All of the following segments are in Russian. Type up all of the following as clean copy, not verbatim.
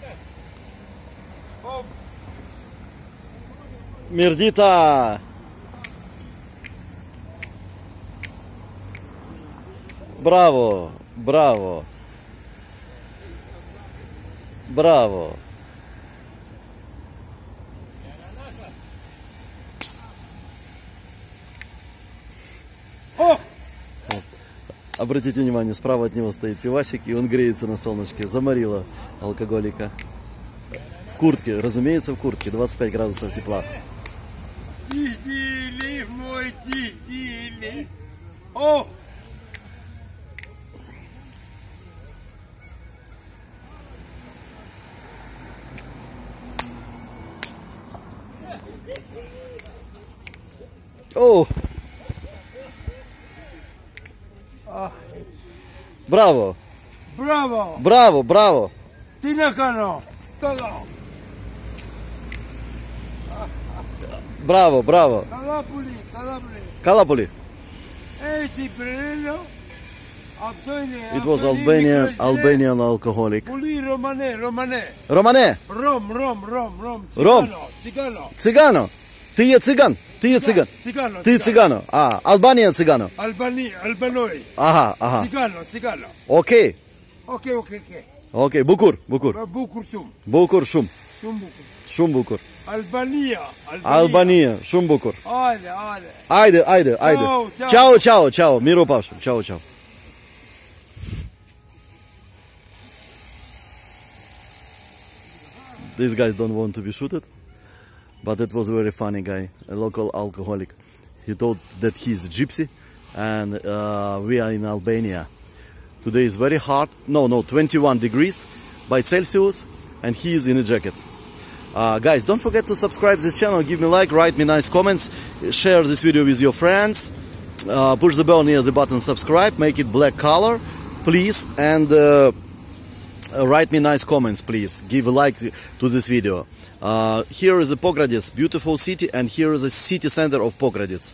Мердита! Браво! Браво! Браво! Обратите внимание, справа от него стоит пивасик, и он греется на солнышке. Заморило алкоголика. В куртке, разумеется, в куртке. 25 градусов тепла. Тидили, мой тидили. О! О! Браво! Браво! Браво, браво! Ты на кону! Браво, браво! Калапули, калапули. Калапули! Эти прелело. It was Albanian alcoholic. Puli Romane, Romane. Романе! Ром. Ром. Цыгано. Цыгано! Ты е цыган! Ты е цыган! Цыгано. Ты цыгано! А, Албания цыгано! Албаной. Ага. Цыгано. Окей. Окей. Окей, Букур. Букурсум. Букур, шум. Шумбукур. Шум Букур. Албания. Шум Букур. Айде. Айде. Чао. Миру павшим. Чао. These guys don't want to be shooted, but it was a very funny guy, a local alcoholic. He told that he's a gypsy, and we are in Albania. Today is very hot, 21 degrees by Celsius, and he is in a jacket. Guys, don't forget to subscribe this channel, give me a like, write me nice comments, share this video with your friends, push the bell near the button subscribe, make it black color, please, and write me nice comments, please. Give a like to this video. Here is Pogradets, beautiful city, and here is the city center of Pogradets.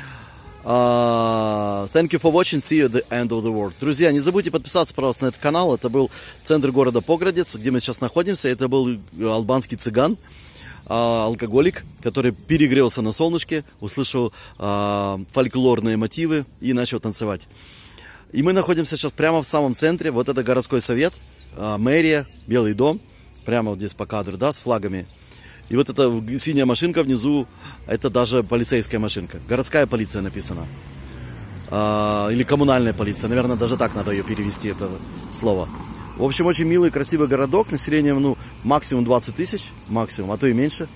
Thank you for watching. See you at the end of the world. Друзья, не забудьте подписаться, пожалуйста, на этот канал. Это был центр города Поградец, где мы сейчас находимся. Это был албанский цыган, алкоголик, который перегрелся на солнышке, услышал фольклорные мотивы и начал танцевать. И мы находимся сейчас прямо в самом центре. Вот это городской совет, мэрия, Белый дом, прямо вот здесь по кадру, да, с флагами. И вот эта синяя машинка внизу, это даже полицейская машинка. Городская полиция написано. Или коммунальная полиция, наверное, даже так надо ее перевести, это слово. В общем, очень милый, красивый городок, населением, максимум 20 тысяч, максимум, а то и меньше.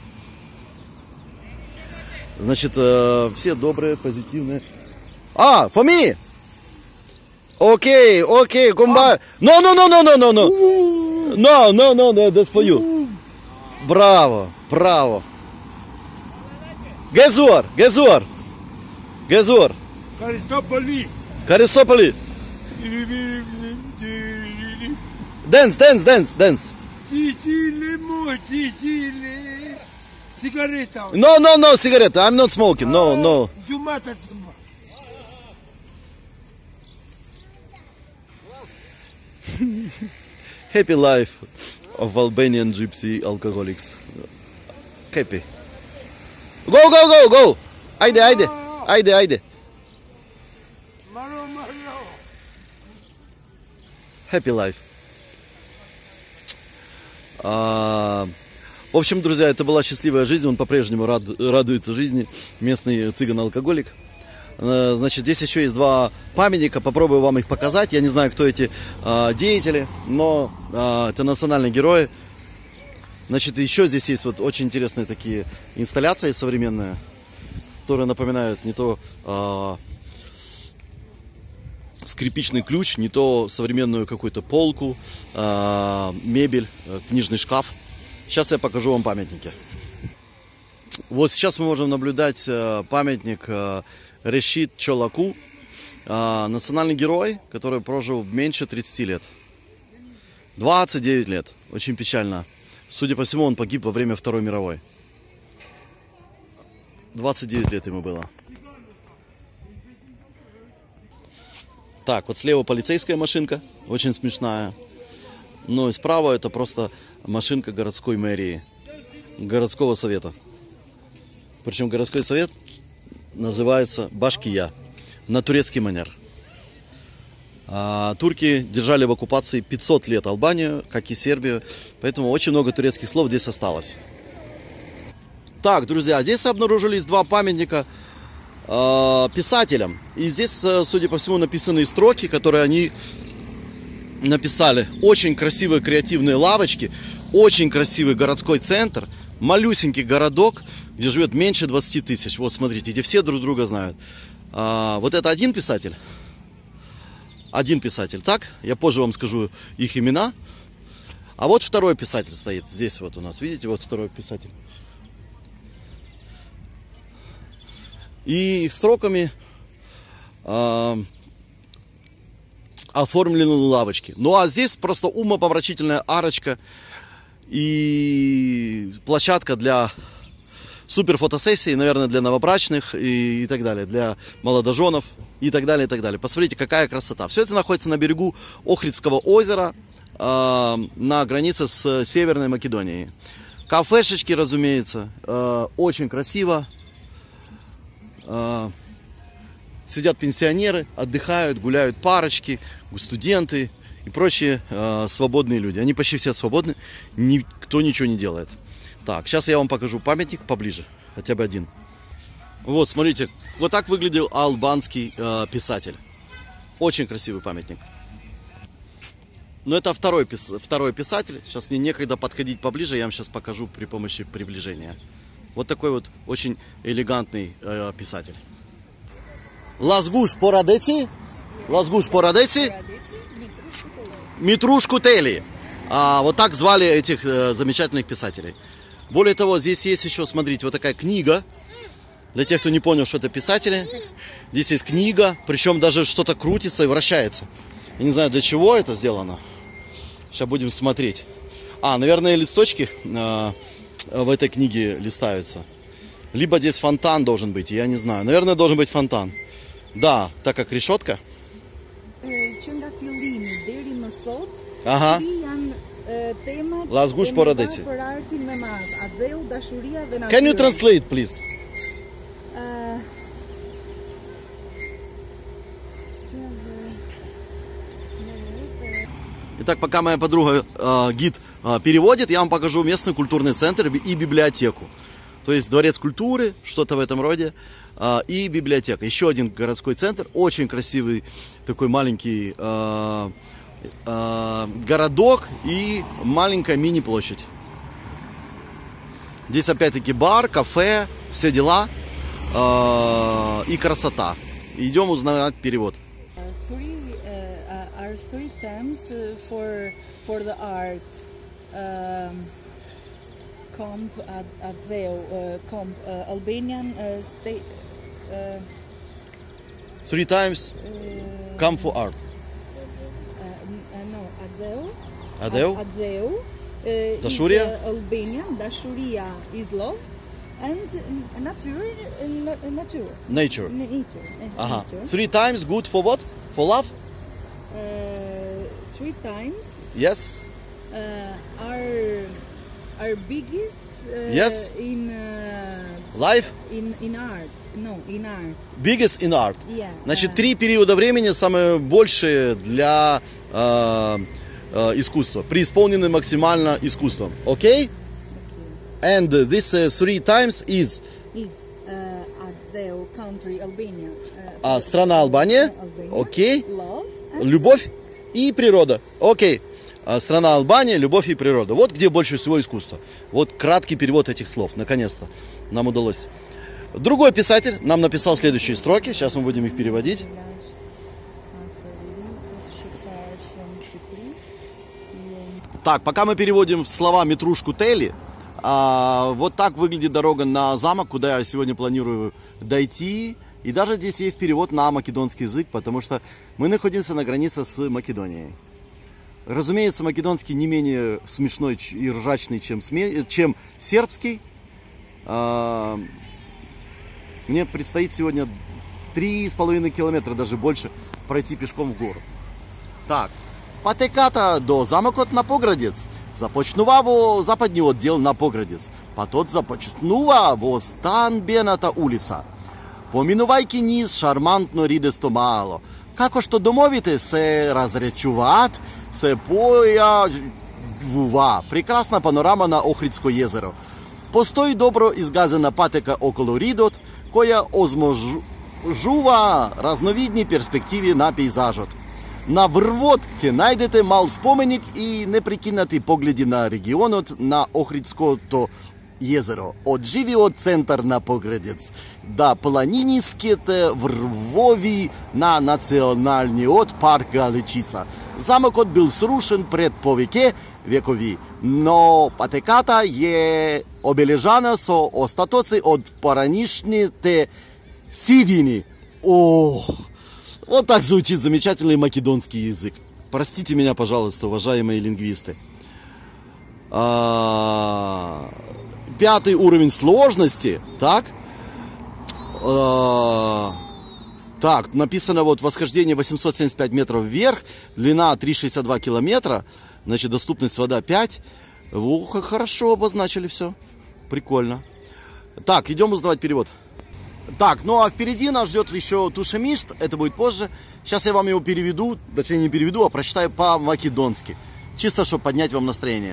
Значит, все добрые, позитивные. For me! Okay, Kumba. No, that's for you. Браво. Gezur. Каристополи. Dance. Cigaretta. No, cigarette. I'm not smoking. No. Happy life of Albanian gypsy alcoholics. Happy. Go. Айде. Happy life. В общем, друзья, это была счастливая жизнь. Он по-прежнему радуется жизни. Местный цыган-алкоголик. Значит, здесь еще есть два памятника. Попробую вам их показать. Я не знаю, кто эти деятели, но это национальные герои. Значит, еще здесь есть вот очень интересные такие инсталляции современные, которые напоминают не то скрипичный ключ, не то современную какую-то полку, мебель, книжный шкаф. Сейчас я покажу вам памятники. Вот сейчас мы можем наблюдать памятник Решит Чолаку, национальный герой, который прожил меньше 30 лет. 29 лет. Очень печально. Судя по всему, он погиб во время Второй мировой. 29 лет ему было. Так, вот слева полицейская машинка, очень смешная. но и справа это просто машинка городской мэрии, городского совета. Причем городской совет называется Башкия, на турецкий манер. Турки держали в оккупации 500 лет Албанию, как и Сербию, поэтому очень много турецких слов здесь осталось. Так, друзья, здесь обнаружились два памятника писателям. И здесь, судя по всему, написаны строки, которые они написали. Очень красивые креативные лавочки, очень красивый городской центр, малюсенький городок, где живет меньше 20 тысяч. Вот смотрите, где все друг друга знают. Вот это один писатель. Один писатель, так? Я позже вам скажу их имена. А вот второй писатель стоит здесь вот у нас. Видите, вот второй писатель. И их строками оформлены лавочки. Ну а здесь просто умопомрачительная арочка и площадка для супер фотосессий, наверное, для новобрачных и так далее, для молодоженов и так далее, и так далее. Посмотрите, какая красота. Все это находится на берегу Охридского озера, на границе с Северной Македонией. Кафешечки, разумеется, очень красиво. Сидят пенсионеры, отдыхают, гуляют парочки, студенты и прочие свободные люди. Они почти все свободны, никто ничего не делает. Так, сейчас я вам покажу памятник поближе, хотя бы один. Вот, смотрите, вот так выглядел албанский писатель. Очень красивый памятник. Но это второй писатель. Сейчас мне некогда подходить поближе, я вам сейчас покажу при помощи приближения. Вот такой вот очень элегантный писатель. Лазгуш Порадеци. Лазгуш Порадеци. Митрушку Тели. Вот так звали этих замечательных писателей. Более того, здесь есть еще, смотрите, вот такая книга. Для тех, кто не понял, что это писатели. Здесь есть книга, причем даже что-то крутится и вращается. Я не знаю, для чего это сделано. Сейчас будем смотреть. Наверное, листочки в этой книге листаются. Либо здесь фонтан должен быть, я не знаю. Наверное, должен быть фонтан. Да, так как решетка. Ага. Лазгуш Порадеци. Can you translate, please? Итак, пока моя подруга гид переводит, я вам покажу местный культурный центр и библиотеку. То есть дворец культуры, что-то в этом роде, и библиотека. Еще один городской центр, очень красивый такой маленький городок и маленькая мини-площадь. Здесь опять-таки бар, кафе, все дела и красота. Идем узнавать перевод. Three terms for the art. Comp Adveo, comp Albanian state. 3 times come for art. No, Adveo. Adveo. Adveo. Dashuria. Albanian. Dashuria is love, and nature. Nature. Aha. 3 times good for what? For love? 3 times. Yes. Our biggest. Yes. In life. In art. No, in art. Biggest in art. Yeah. Значит, 3 периода времени самые большие для искусства, преисполнены максимально искусством. Okay? And this 3 times is the country Albania. Страна Албания. Окей. Любовь и природа. Окей. Страна Албания, любовь и природа. Вот где больше всего искусства. Вот краткий перевод этих слов. Наконец-то нам удалось. Другой писатель нам написал следующие строки. Сейчас мы будем их переводить. Так, пока мы переводим слова Митрушку Тели, вот так выглядит дорога на замок, куда я сегодня планирую дойти. И даже здесь есть перевод на македонский язык, потому что мы находимся на границе с Македонией. Разумеется, македонский не менее смешной и ржачный, чем сербский. Мне предстоит сегодня 3,5 километра, даже больше, пройти пешком в гору. Так, Патеката до замокот на Поградец. Започнува во западни оддел на Поградец. Потот започнува во Станбената улица. Поминувајќи низ шармантно ридесто мало. Како што домовите се разречуваат, се појавува прекрасна панорама на Охридско езеро. Постои добро изгазена патека околу ридот, која озможува разновидни перспективи на пейзажот. На врвот ќе најдете мал споменик и непрекинати погледи на регионот на Охридското езеро. Од живиот центар на Поградец да планиниските врвови на националниот парк Галичица. Замокот бил срушен пред повеќе векови, но патеката е обележана со остатоци од поранишните сидини. Ох, вот так звучит замечательный македонский язык. Простите меня, пожалуйста, уважаемые лингвисты. 5-й уровень сложности, так? Так, написано вот восхождение 875 метров вверх, длина 3,62 километра, значит доступность вода 5. Ох, хорошо обозначили все. Прикольно. Так, идем узнавать перевод. Так, ну а впереди нас ждет еще Тушемишт, это будет позже. Сейчас я вам его переведу, точнее не переведу, а прочитаю по-македонски. Чисто, чтобы поднять вам настроение.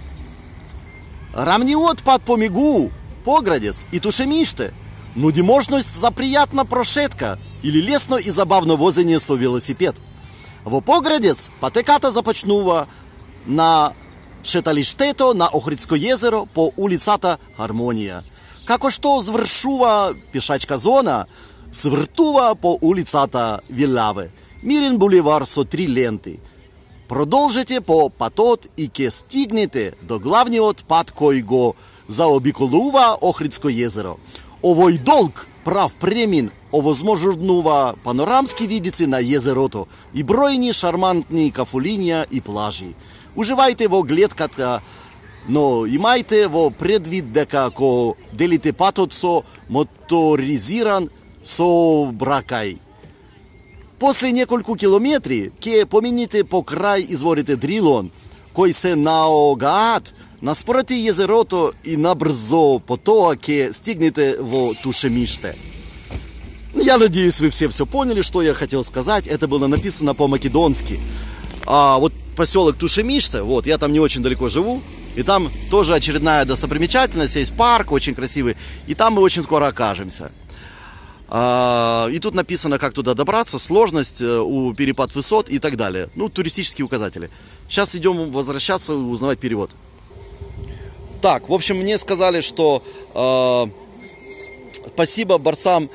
Рамниот под помигу, Поградец и Тушемиште. Нудиможность за приятна прошетка или лесно и забавно возење со велосипед. Во Поградец патеката започнува на шеталиштето на Охридско езеро по улицата Хармонија. Како што звршува пешачка зона, свртува по улицата Вилаве. Мирен буливар со 3 ленти. Продолжете по патот и ќе стигнете до главниот пат кој го заобиколува Охридско езеро. Овој долг прав премин овозможнува панорамски видици на езерото и бројни шармантни кафулиња и плажи. Уживајте во гледката, но имајте во предвид дека ако делите патот со моторизиран сообраќај. После неколку километри ќе помините покрај изворите Дрилон, кои се наогаат наспроти езерото и набрзо потоа ќе стигнете во Тушемиште. Я надеюсь, вы все поняли, что я хотел сказать. Это было написано по-македонски. Вот поселок Тушемиште, вот, я там не очень далеко живу, и там тоже очередная достопримечательность, есть парк очень красивый, и там мы очень скоро окажемся. И тут написано, как туда добраться, сложность, у перепад высот и так далее. Ну, туристические указатели. Сейчас идем возвращаться и узнавать перевод. Так, в общем, мне сказали, что спасибо борцам,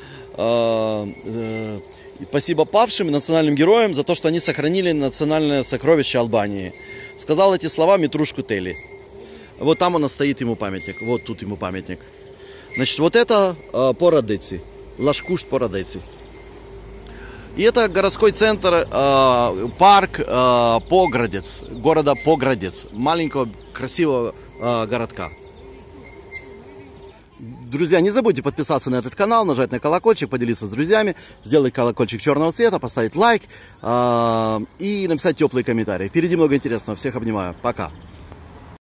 спасибо павшим национальным героям за то, что они сохранили национальное сокровище Албании. Сказал эти слова Митрушку Тели. Вот там у нас стоит ему памятник. Вот тут ему памятник. Значит, вот это Порадеци. Лашкуш Порадеци. И это городской центр, парк Поградец, города Поградец. Маленького красивого городка. Друзья, не забудьте подписаться на этот канал, нажать на колокольчик, поделиться с друзьями, сделать колокольчик черного цвета, поставить лайк и написать теплые комментарии. Впереди много интересного. Всех обнимаю. Пока.